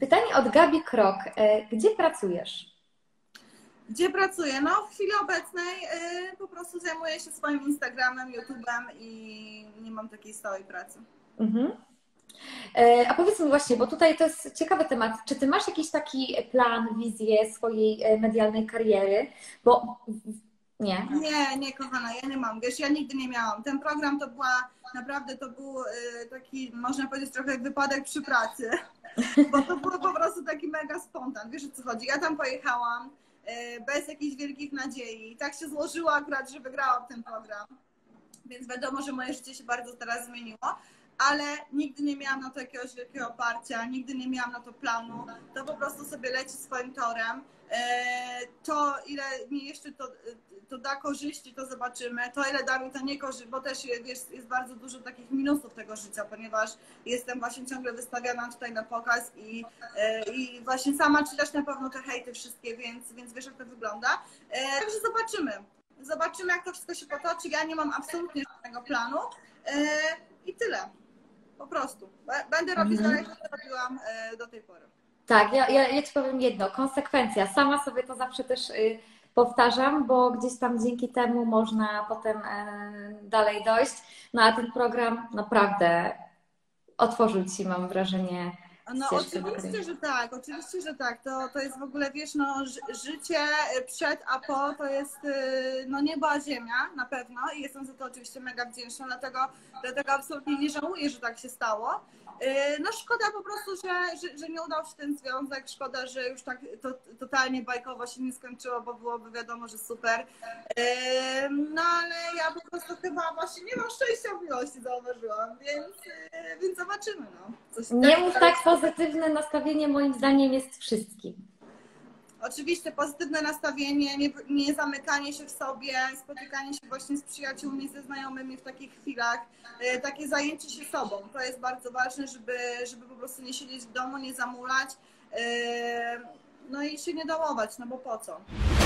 Pytanie od Gabi Krok. Gdzie pracujesz? Gdzie pracuję? No w chwili obecnej po prostu zajmuję się swoim Instagramem, YouTube'em i nie mam takiej stałej pracy. Mhm. A powiedz mi właśnie, bo tutaj to jest ciekawy temat. Czy ty masz jakiś taki plan, wizję swojej medialnej kariery? Bo nie. Nie, kochana, ja nie mam. Wiesz, ja nigdy nie miałam. Ten program to była, naprawdę to był taki, można powiedzieć, trochę wypadek przy pracy, bo to był po prostu taki mega spontan. Wiesz, o co chodzi? Ja tam pojechałam bez jakichś wielkich nadziei. Tak się złożyło akurat, że wygrałam ten program. Więc wiadomo, że moje życie się bardzo teraz zmieniło, ale nigdy nie miałam na to jakiegoś wielkiego oparcia, nigdy nie miałam na to planu. To po prostu sobie leci swoim torem. To, ile mi jeszcze to da korzyści, to zobaczymy. To, ile da mi to nie korzyści, bo też jest bardzo dużo takich minusów tego życia, ponieważ jestem właśnie ciągle wystawiana tutaj na pokaz i właśnie sama czytasz na pewno te hejty wszystkie, więc wiesz, jak to wygląda. Także zobaczymy. Zobaczymy, jak to wszystko się potoczy. Ja nie mam absolutnie żadnego planu i tyle. Po prostu. Będę robić dalej, co robiłam do tej pory. Tak, ja Ci powiem jedno, konsekwencja. Sama sobie to zawsze też powtarzam, bo gdzieś tam dzięki temu można potem dalej dojść. No a ten program naprawdę otworzył Ci, mam wrażenie, No ścieżkę do oczywiście, kariery. że tak, oczywiście, że tak. To jest w ogóle, wiesz, no, życie przed a po to jest no niebo a ziemia na pewno i jestem za to oczywiście mega wdzięczna, dlatego absolutnie nie żałuję, że tak się stało. No szkoda po prostu, że nie udał się ten związek, szkoda, że już tak totalnie bajkowo się nie skończyło, bo byłoby wiadomo, że super. No ale ja po prostu chyba właśnie nie mam szczęścia w miłości, zauważyłam, więc zobaczymy, no. Nie mów tak, pozytywne nastawienie moim zdaniem jest wszystkim. Oczywiście pozytywne nastawienie, nie zamykanie się w sobie, spotykanie się właśnie z przyjaciółmi, ze znajomymi w takich chwilach, takie zajęcie się sobą. To jest bardzo ważne, żeby po prostu nie siedzieć w domu, nie zamulać, no i się nie dołować, no bo po co?